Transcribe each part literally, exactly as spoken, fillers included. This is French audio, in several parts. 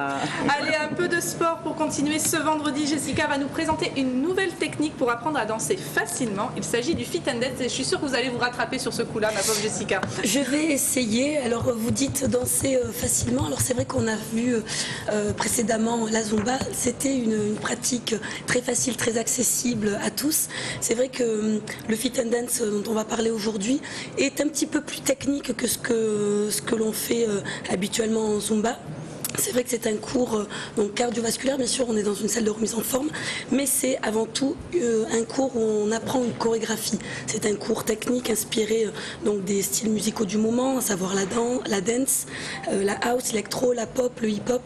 Allez, un peu de sport pour continuer. Ce vendredi, Jessica va nous présenter une nouvelle technique pour apprendre à danser facilement. Il s'agit du fit and dance et je suis sûre que vous allez vous rattraper sur ce coup-là, ma pauvre Jessica. Je vais essayer. Alors, vous dites danser facilement. Alors, c'est vrai qu'on a vu euh, précédemment la Zumba. C'était une, une pratique très facile, très accessible à tous. C'est vrai que le fit and dance dont on va parler aujourd'hui est un petit peu plus technique que ce que, ce que l'on fait euh, habituellement en Zumba. C'est vrai que c'est un cours euh, donc cardiovasculaire, bien sûr on est dans une salle de remise en forme, mais c'est avant tout euh, un cours où on apprend une chorégraphie. C'est un cours technique inspiré euh, donc des styles musicaux du moment, à savoir la, dan la dance, euh, la house, l'électro, la pop, le hip-hop.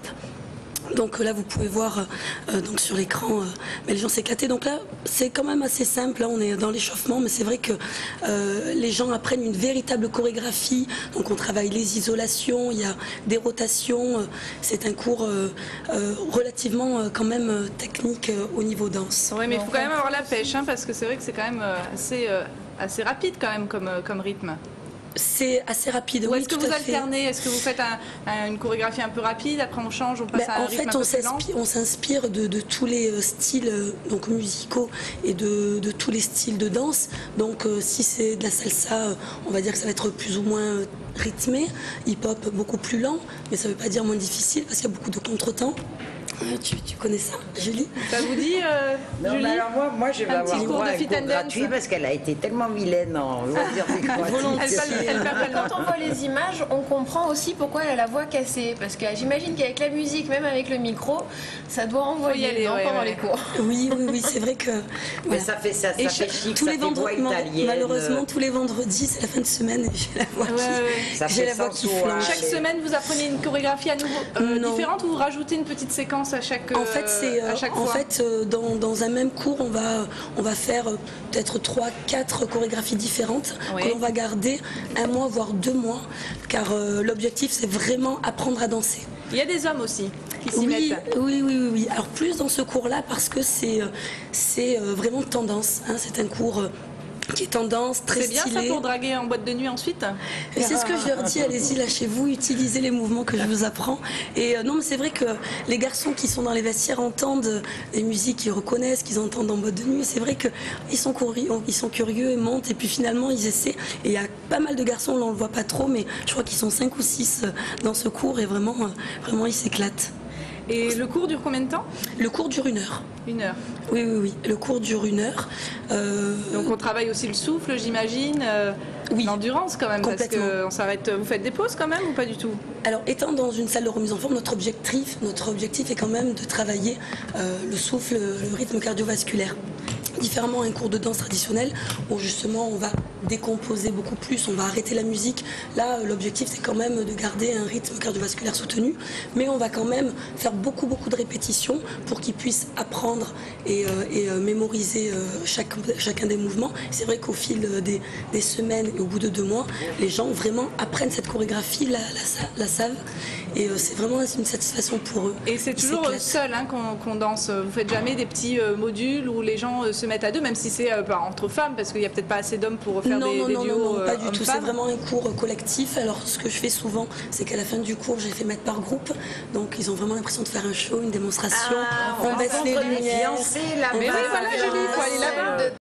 Donc là vous pouvez voir euh, donc sur l'écran euh, les gens s'éclater. Donc là c'est quand même assez simple, là on est dans l'échauffement, mais c'est vrai que euh, les gens apprennent une véritable chorégraphie. Donc on travaille les isolations, il y a des rotations, euh, c'est un cours euh, euh, relativement euh, quand même euh, technique euh, au niveau danse. Oui, mais il faut quand même avoir la pêche, hein, parce que c'est vrai que c'est quand même euh, assez, euh, assez rapide quand même comme, euh, comme rythme. C'est assez rapide. Ou oui, est-ce que vous alternez? Est-ce que vous faites un, un, une chorégraphie un peu rapide, après on change, on passe ben, à un en rythme fait, un peu plus lent? On s'inspire de, de tous les styles donc, musicaux et de, de tous les styles de danse. Donc euh, si c'est de la salsa, on va dire que ça va être plus ou moins rythmé. Hip-hop beaucoup plus lent, mais ça ne veut pas dire moins difficile parce qu'il y a beaucoup de contretemps. Tu, tu connais ça, Julie? Ça vous dit, euh, non, Julie? Mais alors moi, moi je vais un avoir petit cours droit de à un fit cours and gratuit dance parce qu'elle a été tellement vilaine en loisirs et Quand on voit les images, on comprend aussi pourquoi elle a la voix cassée. Parce que j'imagine qu'avec la musique, même avec le micro, ça doit envoyer aller, non, ouais, pendant ouais. les cours. Oui, oui, oui, c'est vrai que... Voilà. Mais ça fait ça, ça et fait chic, tous ça les fait voix vendredis, italienne. malheureusement, tous les vendredis, c'est la fin de semaine et j'ai la voix ouais, qui, ouais. j'ai la voix qui flanche. Chaque semaine, vous apprenez une chorégraphie à nouveau euh, différente ou vous rajoutez une petite séquence à chaque fois? En fait, c'est euh, en fait euh, dans, dans un même cours, on va on va faire euh, peut-être trois, quatre chorégraphies différentes oui. que l'on va garder un mois voire deux mois, car euh, l'objectif c'est vraiment apprendre à danser. Il y a des hommes aussi qui s'y oui, mettent. Oui, oui, oui, oui. Alors plus dans ce cours-là parce que c'est c'est euh, vraiment tendance. Hein, c'est un cours euh, qui est tendance, très stylé. C'est bien ça pour draguer en boîte de nuit ensuite? Et c'est ce que je leur dis, allez-y, lâchez-vous, utilisez les mouvements que je vous apprends. Et euh, non, mais c'est vrai que les garçons qui sont dans les vestiaires entendent les musiques, ils reconnaissent, qu'ils entendent en boîte de nuit. C'est vrai qu'ils sont, ils sont curieux et montent, et puis finalement ils essaient. Et il y a pas mal de garçons, on ne le voit pas trop, mais je crois qu'ils sont cinq ou six dans ce cours, et vraiment, vraiment ils s'éclatent. Et le cours dure combien de temps? Le cours dure une heure. Une heure. Oui, oui, oui. Le cours dure une heure. Euh... Donc on travaille aussi le souffle, j'imagine. Euh, oui. L'endurance quand même, parce qu'on s'arrête. Vous faites des pauses quand même ou pas du tout? Alors, étant dans une salle de remise en forme, notre objectif, notre objectif est quand même de travailler euh, le souffle, le rythme cardiovasculaire. Différemment à un cours de danse traditionnel où justement on va décomposer beaucoup plus, on va arrêter la musique. Là l'objectif c'est quand même de garder un rythme cardiovasculaire soutenu, mais on va quand même faire beaucoup beaucoup de répétitions pour qu'ils puissent apprendre et, euh, et euh, mémoriser euh, chaque, chacun des mouvements. C'est vrai qu'au fil des, des semaines et au bout de deux mois, les gens vraiment apprennent cette chorégraphie, la, la, la savent, et euh, c'est vraiment une satisfaction pour eux. Et c'est toujours seul hein, qu'on qu'on danse, vous faites jamais des petits euh, modules où les gens euh, se mettent à deux, même si c'est euh, entre femmes, parce qu'il n'y a peut-être pas assez d'hommes pour faire non, des, non, des non, duos. Non, non, pas du euh, tout. C'est vraiment un cours collectif. Alors, ce que je fais souvent, c'est qu'à la fin du cours, j'ai fait mettre par groupe. Donc, ils ont vraiment l'impression de faire un show, une démonstration. Ah, on, on baisse les lumières. Mais oui, voilà, Julie, il faut aller là-bas.